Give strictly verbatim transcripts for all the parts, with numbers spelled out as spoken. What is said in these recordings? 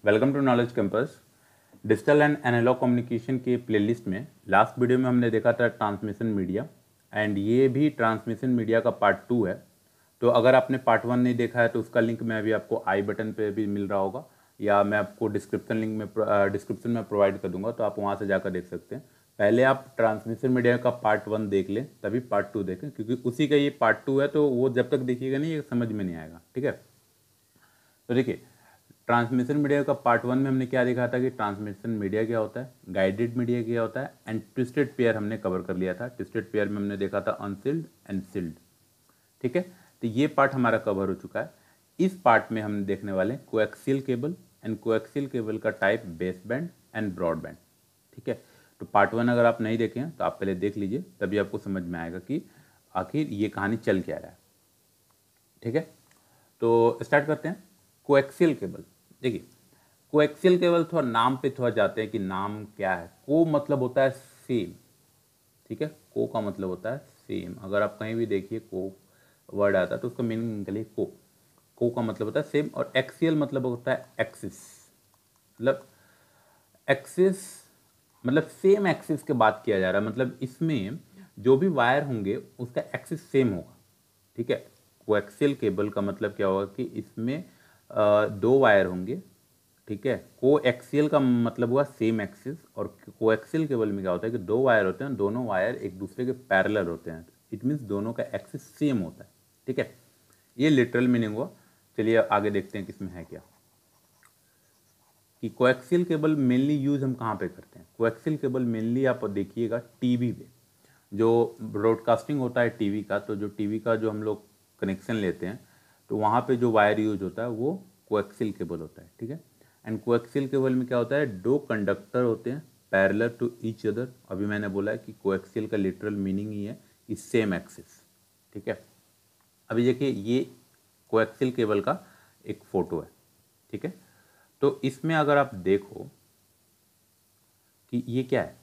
Welcome to knowledge campus. Digital and analog communication के playlist में last video में हमने देखा था ट्रांसमिशन मीडिया, एंड ये भी ट्रांसमिशन मीडिया का पार्ट टू है। तो अगर आपने पार्ट वन नहीं देखा है तो उसका लिंक मैं अभी आपको आई बटन पे भी मिल रहा होगा, या मैं आपको डिस्क्रिप्शन लिंक में डिस्क्रिप्शन में प्रोवाइड कर दूंगा, तो आप वहाँ से जाकर देख सकते हैं। पहले आप ट्रांसमिशन मीडिया का पार्ट वन देख लें, तभी पार्ट टू देखें, क्योंकि उसी का ये पार्ट टू है, तो वो जब तक देखिएगा नहीं ये समझ में नहीं आएगा। ठीक है, तो देखिए ट्रांसमिशन मीडिया का पार्ट वन में हमने क्या देखा था कि ट्रांसमिशन मीडिया क्या होता है, गाइडेड मीडिया क्या होता है, एंड ट्विस्टेड पेयर हमने कवर कर लिया था। ट्विस्टेड पेयर में हमने देखा था अनसील्ड एंड सील्ड। ठीक है, तो ये पार्ट हमारा कवर हो चुका है। इस पार्ट में हम देखने वाले हैं coaxial cable and coaxial cable का type base band and broad band. ठीक है, तो पार्ट वन अगर आप नहीं देखें तो आप पहले देख लीजिए, तभी आपको समझ में आएगा कि आखिर ये कहानी चल क्या रहा है। ठीक है, तो स्टार्ट करते हैं। कोएक्सियल केबल, देखिए कोएक्सियल केबल थोड़ा नाम पे थोड़ा जाते हैं कि नाम क्या है। को मतलब होता है सेम। ठीक है, को का मतलब होता है सेम। अगर आप कहीं भी देखिए को वर्ड आता है तो उसका मीनिंग निकलिए को। को का मतलब होता है सेम, और एक्सियल मतलब होता है एक्सिस। मतलब एक्सिस मतलब सेम एक्सिस की बात किया जा रहा है, मतलब इसमें जो भी वायर होंगे उसका एक्सिस सेम होगा। ठीक है, कोएक्सियल केबल का मतलब क्या होगा कि इसमें आ, दो वायर होंगे। ठीक है, को एक्सियल का मतलब हुआ सेम एक्सिस, और कोएक्सियल केबल में क्या होता है कि दो वायर होते हैं, दोनों वायर एक दूसरे के पैरेलल होते हैं। इट मीन्स दोनों का एक्सिस सेम होता है। ठीक है, ये लिटरल मीनिंग हुआ। चलिए आगे देखते हैं किसमें है क्या। कि कोएक्सियल केबल मेनली यूज हम कहाँ पे करते हैं। कोएक्सियल केबल मेनली आप देखिएगा टीवी पे, जो ब्रॉडकास्टिंग होता है टीवी का, तो जो टीवी का जो हम लोग कनेक्शन लेते हैं तो वहाँ पे जो वायर यूज होता है वो कोएक्सियल केबल होता है। ठीक है, एंड कोएक्सियल केबल में क्या होता है, दो कंडक्टर होते हैं पैरेलल टू ईच अदर। अभी मैंने बोला है कि कोएक्सियल का लिटरल मीनिंग ही है कि सेम एक्सिस। ठीक है, अभी देखिए ये कोएक्सियल केबल का एक फोटो है। ठीक है, तो इसमें अगर आप देखो कि ये क्या है,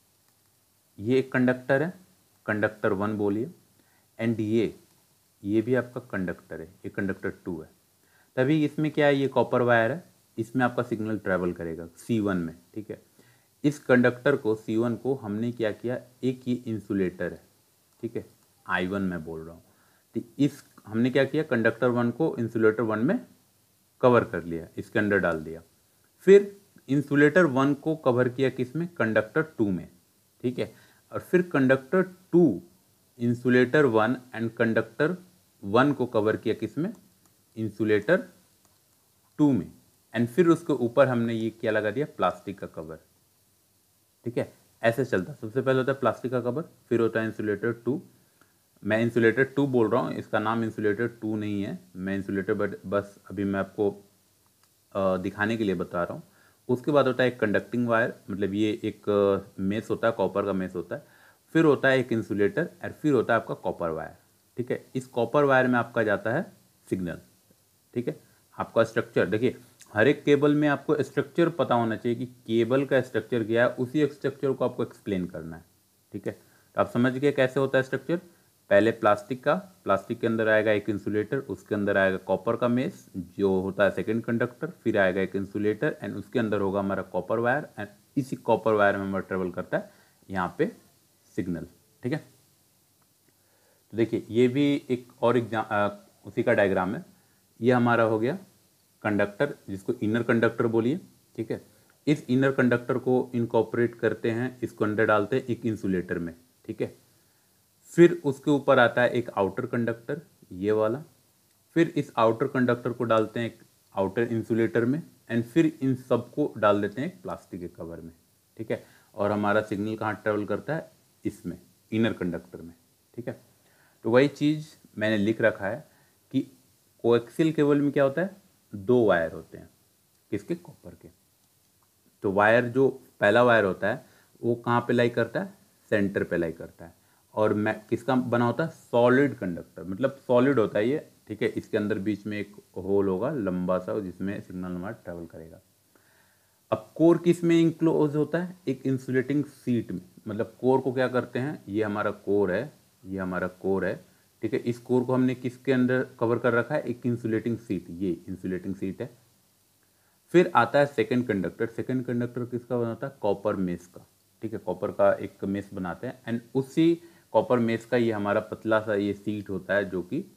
ये एक कंडक्टर है, कंडक्टर वन बोलिए, एंड ये ये भी आपका कंडक्टर है, ये कंडक्टर टू है। तभी इसमें क्या है, ये कॉपर वायर है, इसमें आपका सिग्नल ट्रैवल करेगा सी वन में। ठीक है, इस कंडक्टर को सी वन को हमने क्या किया, एक ये इंसुलेटर है। ठीक है, आई वन मैं बोल रहा हूँ, तो इस हमने क्या किया, कंडक्टर वन को इंसुलेटर वन में कवर कर लिया, इसके अंदर डाल दिया। फिर इंसुलेटर वन को कवर किया किसमें, कंडक्टर टू में। ठीक है, और फिर conductor two insulator one and conductor one को कवर किया किसमें, इंसुलेटर टू में, एंड फिर उसके ऊपर हमने ये क्या लगा दिया, प्लास्टिक का कवर। ठीक है, ऐसे चलता, सबसे पहले होता है प्लास्टिक का कवर, फिर होता है इंसुलेटर टू। मैं इंसुलेटर टू बोल रहा हूँ, इसका नाम इंसुलेटर टू नहीं है, मैं इंसुलेटर बट बस अभी मैं आपको दिखाने के लिए बता रहा हूँ। उसके बाद होता है एक कंडक्टिंग वायर, मतलब ये एक मेस होता है, कॉपर का मेस होता है। फिर होता है एक इंसुलेटर, और फिर होता है आपका कॉपर वायर। ठीक है, इस कॉपर वायर में आपका जाता है सिग्नल। ठीक है, आपका स्ट्रक्चर देखिए, हर एक केबल में आपको स्ट्रक्चर पता होना चाहिए कि केबल का स्ट्रक्चर क्या है, उसी स्ट्रक्चर को आपको एक्सप्लेन करना है। ठीक है, तो आप समझ गए कैसे होता है स्ट्रक्चर। पहले प्लास्टिक का, प्लास्टिक के अंदर आएगा एक इंसुलेटर, उसके अंदर आएगा कॉपर का मेस जो होता है सेकंड कंडक्टर, फिर आएगा एक इंसुलेटर, एंड उसके अंदर होगा हमारा कॉपर वायर, एंड इसी कॉपर वायर में हमारा ट्रेवल करता है यहाँ पे सिग्नल। ठीक है, तो देखिए ये भी एक और एग्जाम उसी का डायग्राम है। ये हमारा हो गया कंडक्टर, जिसको इनर कंडक्टर बोलिए। ठीक है, इस इनर कंडक्टर को इनकॉर्पोरेट करते हैं, इसको अंदर डालते हैं एक इंसुलेटर में। ठीक है, फिर उसके ऊपर आता है एक आउटर कंडक्टर, ये वाला। फिर इस आउटर कंडक्टर को डालते हैं एक आउटर इंसुलेटर में, एंड फिर इन सबको डाल देते हैं एक प्लास्टिक के कवर में। ठीक है, और हमारा सिग्नल कहाँ ट्रेवल करता है, इसमें इनर कंडक्टर में। ठीक है, तो वही चीज़ मैंने लिख रखा है कि कोएक्सियल केबल में क्या होता है, दो वायर होते हैं, किसके, कॉपर के। तो वायर जो पहला वायर होता है वो कहाँ पे लाई करता है, सेंटर पे लाई करता है, और मैं किसका बना होता है, सॉलिड कंडक्टर, मतलब सॉलिड होता है ये। ठीक है, इसके अंदर बीच में एक होल होगा लंबा सा, जिसमें सिग्नल हमारा ट्रेवल करेगा। अब कोर किस में इंक्लोज होता है, एक इंसुलेटिंग सीट में। मतलब कोर को क्या करते हैं, ये हमारा कोर है, ये हमारा कोर है। ठीक है, इस कोर को हमने किसके अंदर कवर कर रखा है, एक इंसुलेटिंग सीट, ये इंसुलेटिंग सीट है। फिर आता है सेकंड कंडक्टर। सेकंड कंडक्टर किसका बनाता है? कॉपर मेस का, ठीक है, कॉपर का एक मेस बनाते हैं एंड उसी कॉपर मेस का ये हमारा पतला सा ये सीट होता है जो कि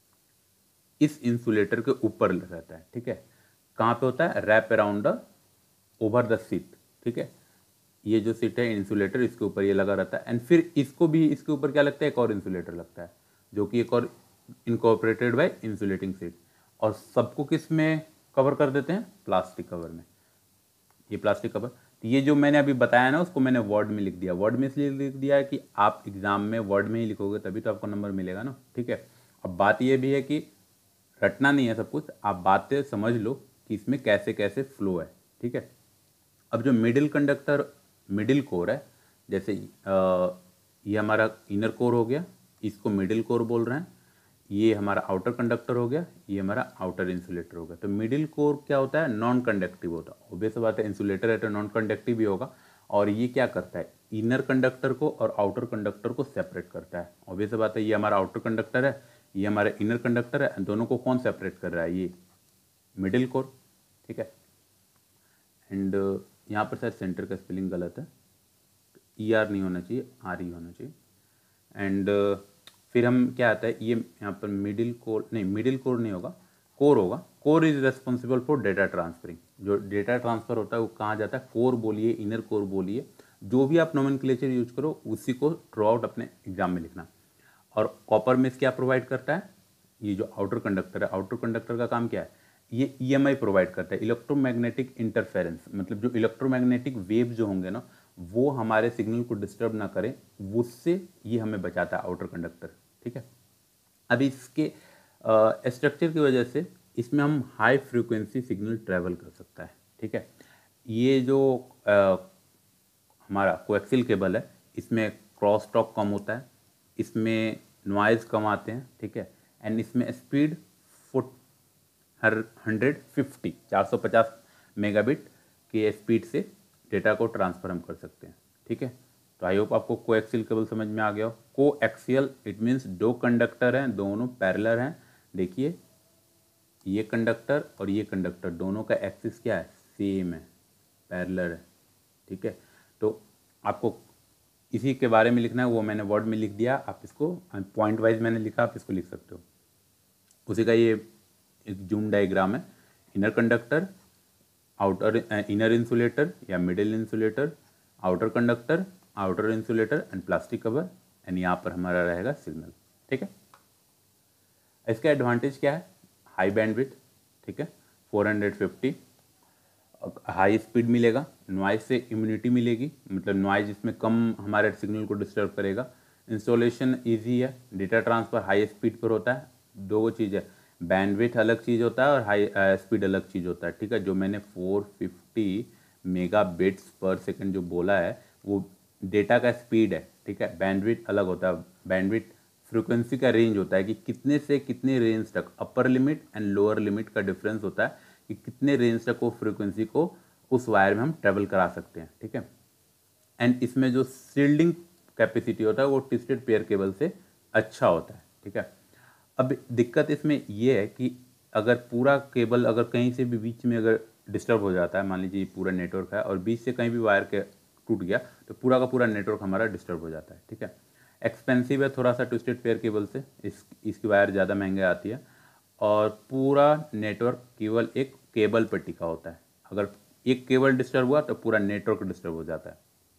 इस इंसुलेटर के ऊपर रहता है, ठीक है। कहाँ पे होता है? Wrap around the over the sheet, ठीक है। ये जो सीट है इंसुलेटर, इसके ऊपर ये लगा रहता है एंड फिर इसको भी इसके ऊपर क्या लगता है? एक और इंसुलेटर लगता है जो कि एक और इनकॉर्पोरेटेड बाय इंसुलेटिंग सीट। और सबको किस में कवर कर देते हैं? प्लास्टिक कवर में। ये प्लास्टिक कवर, तो ये जो मैंने अभी बताया ना उसको मैंने वर्ड में लिख दिया। वर्ड में इसलिए लिख दिया है कि आप एग्जाम में वर्ड में ही लिखोगे तभी तो आपको नंबर मिलेगा ना, ठीक है। अब बात ये भी है कि रटना नहीं है सब कुछ, आप बातें समझ लो कि इसमें कैसे कैसे फ्लो है, ठीक है। अब जो मिडिल कंडक्टर मिडिल कोर है, जैसे आ, ये हमारा इनर कोर हो गया, इसको मिडिल कोर बोल रहे हैं। ये हमारा आउटर कंडक्टर हो गया, ये हमारा आउटर इंसुलेटर हो गया। तो मिडिल कोर क्या होता है? नॉन कंडक्टिव होता है। ऑब्वियस बात है, इंसुलेटर है तो नॉन कंडक्टिव भी होगा। और ये क्या करता है? इनर कंडक्टर को और आउटर कंडक्टर को सेपरेट करता है। ऑब्वियस बात है, ये हमारा आउटर कंडक्टर है, ये हमारा इनर कंडक्टर है, दोनों को कौन सेपरेट कर रहा है? ये मिडिल कोर, ठीक है। एंड यहाँ पर शायद सेंटर का स्पेलिंग गलत है, ई आर नहीं होना चाहिए, आर ई होना चाहिए। एंड फिर हम क्या आता है, ये यहाँ पर मिडिल कोर नहीं, मिडिल कोर नहीं होगा, कोर होगा। Core is responsible for data transferring. जो डेटा ट्रांसफर होता है वो कहाँ जाता है? कोर बोलिए, इनर कोर बोलिए, जो भी आप नोमेनक्लेचर यूज करो उसी को थ्रू आउट अपने एग्जाम में लिखना। और कॉपर मेस क्या प्रोवाइड करता है? ये जो आउटर कंडक्टर है, आउटर कंडक्टर का काम क्या है? ये ई एम आई प्रोवाइड करता है, इलेक्ट्रोमैग्नेटिक इंटरफेरेंस। मतलब जो इलेक्ट्रोमैग्नेटिक वेव जो होंगे ना वो हमारे सिग्नल को डिस्टर्ब ना करें, उससे ये हमें बचाता है आउटर कंडक्टर, ठीक है। अब इसके स्ट्रक्चर की वजह से इसमें हम हाई फ्रीक्वेंसी सिग्नल ट्रैवल कर सकता है, ठीक है। ये जो आ, हमारा कोएक्सियल केबल है इसमें क्रॉस टॉक कम होता है, इसमें नॉइज़ कम आते हैं, ठीक है। एंड इसमें स्पीड फुट हर हंड्रेड फिफ्टी चार सौ पचास मेगाबिट के स्पीड से डेटा को ट्रांसफर हम कर सकते हैं, ठीक है। तो आई होप आपको कोएक्सियल केबल समझ में आ गया हो। कोएक्सियल इट मीन्स दो कंडक्टर हैं, दोनों पैरेलल हैं। देखिए ये कंडक्टर और ये कंडक्टर दोनों का एक्सिस क्या है? सेम है, पैरेलल है, ठीक है। तो आपको इसी के बारे में लिखना है, वो मैंने वर्ड में लिख दिया, आप इसको पॉइंट वाइज मैंने लिखा, आप इसको लिख सकते हो। उसी का ये एक जूम डायग्राम है। Inner conductor, outer inner insulator या middle insulator, outer conductor, outer insulator and plastic cover, and यहाँ पर हमारा रहेगा सिग्नल, ठीक है। इसका एडवांटेज क्या है? हाई बैंडविड्थ, ठीक है, फोर फिफ्टी, हाई स्पीड मिलेगा, नॉइज से इम्यूनिटी मिलेगी, मतलब नॉइज इसमें कम हमारे सिग्नल को डिस्टर्ब करेगा। इंस्टॉलेशन इजी है, डेटा ट्रांसफर हाई स्पीड पर होता है। दो चीज़ है, बैंडविड्थ अलग चीज़ होता है और हाई स्पीड अलग चीज़ होता है, ठीक है। जो मैंने four fifty megabits per second जो बोला है वो डेटा का स्पीड है, ठीक है। बैंडविड्थ अलग होता है, बैंडविड्थ फ्रीक्वेंसी का रेंज होता है कि कितने से कितने रेंज तक, upper limit and lower limit का डिफरेंस होता है कि कितने रेंज तक वो फ्रीक्वेंसी को उस वायर में हम ट्रेवल करा सकते हैं, ठीक है। एंड इसमें जो शील्डिंग कैपेसिटी होता है वो ट्विस्टेड पेयर केबल से अच्छा होता है, ठीक है। अब दिक्कत इसमें ये है कि अगर पूरा केबल अगर कहीं से भी बीच में अगर डिस्टर्ब हो जाता है, मान लीजिए पूरा नेटवर्क है और बीच से कहीं भी वायर के टूट गया तो पूरा का पूरा नेटवर्क हमारा डिस्टर्ब हो जाता है, ठीक है। एक्सपेंसिव है थोड़ा सा ट्विस्टेड पेयर केबल से, इस इसकी वायर ज़्यादा महंगे आती है और पूरा नेटवर्क केवल एक केबल पर टिका होता है। अगर एक केबल डिस्टर्ब हुआ तो पूरा नेटवर्क डिस्टर्ब हो जाता है।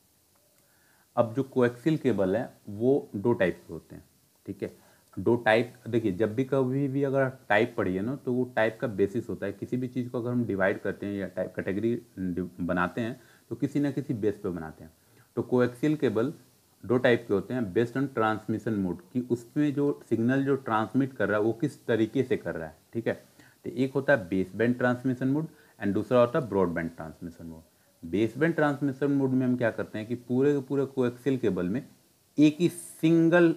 अब जो कोएक्सियल केबल है वो दो टाइप के होते हैं, ठीक है। दो टाइप, देखिए जब भी कभी भी अगर टाइप पढ़िए ना तो वो टाइप का बेसिस होता है। किसी भी चीज़ को अगर हम डिवाइड करते हैं या टाइप कैटेगरी बनाते हैं तो किसी ना किसी बेस पे बनाते हैं। तो कोएक्सियल केबल दो टाइप के होते हैं बेस्ड ऑन ट्रांसमिशन मोड, कि उसमें जो सिग्नल जो ट्रांसमिट कर रहा है वो किस तरीके से कर रहा है, ठीक है। तो एक होता है base band transmission mode and दूसरा होता है broadband transmission mode. Base band transmission mode में हम क्या करते हैं कि पूरे के पूरे कोएक्सियल केबल में एक ही सिंगल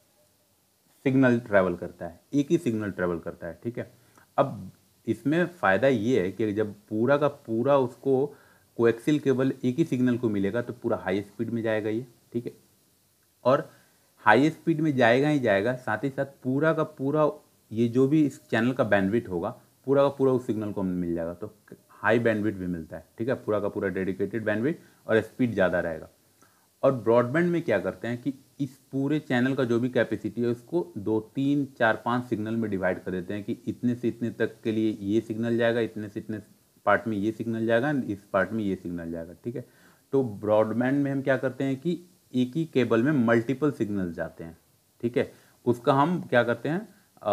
सिग्नल ट्रैवल करता है, एक ही सिग्नल ट्रैवल करता है, ठीक है। अब इसमें फ़ायदा ये है कि जब पूरा का पूरा उसको कोएक्सियल केबल एक ही सिग्नल को मिलेगा तो पूरा हाई स्पीड में जाएगा ये, ठीक है। और हाई स्पीड में जाएगा ही जाएगा, साथ ही साथ पूरा का पूरा ये जो भी इस चैनल का बैंडविड्थ होगा पूरा का पूरा उस सिग्नल को हमें मिल जाएगा। तो हाई बैंडविड्थ भी मिलता है, ठीक है, पूरा का पूरा डेडिकेटेड बैंडविड्थ और स्पीड ज़्यादा रहेगा। और ब्रॉडबैंड में क्या करते हैं कि इस पूरे चैनल का जो भी कैपेसिटी है उसको दो तीन चार पाँच सिग्नल में डिवाइड कर देते हैं कि इतने से इतने तक के लिए ये सिग्नल जाएगा, इतने से इतने पार्ट में ये सिग्नल जाएगा, इस पार्ट में ये सिग्नल जाएगा, ठीक है। तो ब्रॉडबैंड में हम क्या करते हैं कि एक ही केबल में मल्टीपल सिग्नल जाते हैं, ठीक है, उसका हम क्या करते हैं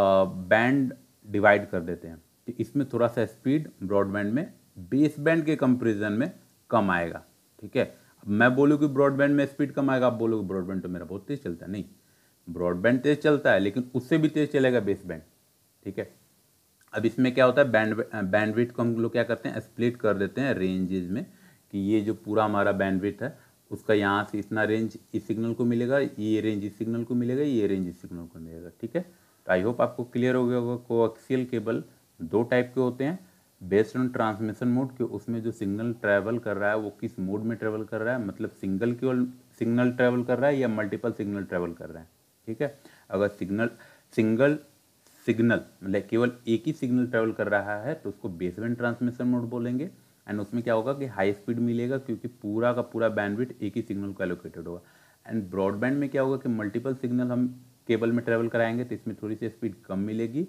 बैंड डिवाइड कर देते हैं। तो इसमें थोड़ा सा स्पीड ब्रॉडबैंड में बेस बैंड के कंपेरिजन में कम आएगा, ठीक है। अब मैं बोलूँ कि ब्रॉडबैंड में स्पीड कम आएगा, आप बोलोगे ब्रॉडबैंड तो मेरा बहुत तेज चलता है, नहीं, ब्रॉडबैंड तेज चलता है लेकिन उससे भी तेज चलेगा बेस बैंड, ठीक है। अब इसमें क्या होता है बैंड बैंडविड्थ को हम लोग क्या करते हैं स्प्लिट कर देते हैं रेंजेस में, कि ये जो पूरा हमारा बैंडविड्थ है उसका यहाँ से इतना रेंज इस सिग्नल को मिलेगा, ये रेंज इस सिग्नल को मिलेगा, ये रेंज इस सिग्नल को मिलेगा, ठीक है। तो आई होप आपको क्लियर हो गया होगा। कोएक्सियल केबल दो टाइप के होते हैं बेस्ड ऑन ट्रांसमिशन मोड, कि उसमें जो सिग्नल ट्रैवल कर रहा है वो किस मोड में ट्रैवल कर रहा है, मतलब सिंगल केवल सिग्नल ट्रैवल कर रहा है या मल्टीपल सिग्नल ट्रैवल कर रहा है, ठीक है। अगर सिग्नल सिंगल सिग्नल मतलब केवल एक ही सिग्नल ट्रैवल कर रहा है तो उसको बेसबैंड ट्रांसमिशन मोड बोलेंगे। एंड उसमें क्या होगा कि हाई स्पीड मिलेगा क्योंकि पूरा का पूरा बैंडविड्थ एक ही सिग्नल को एलोकेटेड होगा। एंड ब्रॉडबैंड में क्या होगा कि मल्टीपल सिग्नल हम केबल में ट्रैवल कराएंगे तो इसमें थोड़ी सी स्पीड कम मिलेगी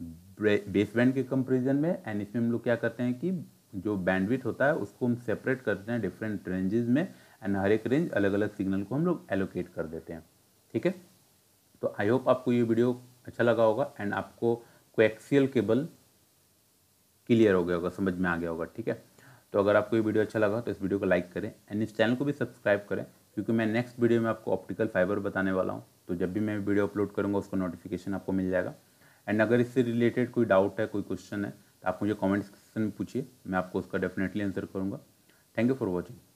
बेसबैंड के कंपेरिजन में। एंड इसमें हम लोग क्या करते हैं कि जो बैंडविड्थ होता है उसको हम सेपरेट करते हैं डिफरेंट रेंजेस में, एंड हर एक रेंज अलग अलग सिग्नल को हम लोग एलोकेट कर देते हैं, ठीक है। तो आई होप आपको ये वीडियो अच्छा लगा होगा एंड आपको कोएक्सियल केबल क्लियर हो गया होगा, समझ में आ गया होगा, ठीक है। तो अगर आपको ये वीडियो अच्छा लगा तो इस वीडियो को लाइक करें एंड इस चैनल को भी सब्सक्राइब करें, क्योंकि मैं नेक्स्ट वीडियो में आपको ऑप्टिकल फाइबर बताने वाला हूँ। तो जब भी मैं वीडियो अपलोड करूँगा उसका नोटिफिकेशन आपको मिल जाएगा। एंड अगर इससे रिलेटेड कोई डाउट है, कोई क्वेश्चन है तो आप मुझे कॉमेंट सेक्शन में पूछिए, मैं आपको उसका डेफिनेटली आंसर करूँगा। Thank you for watching.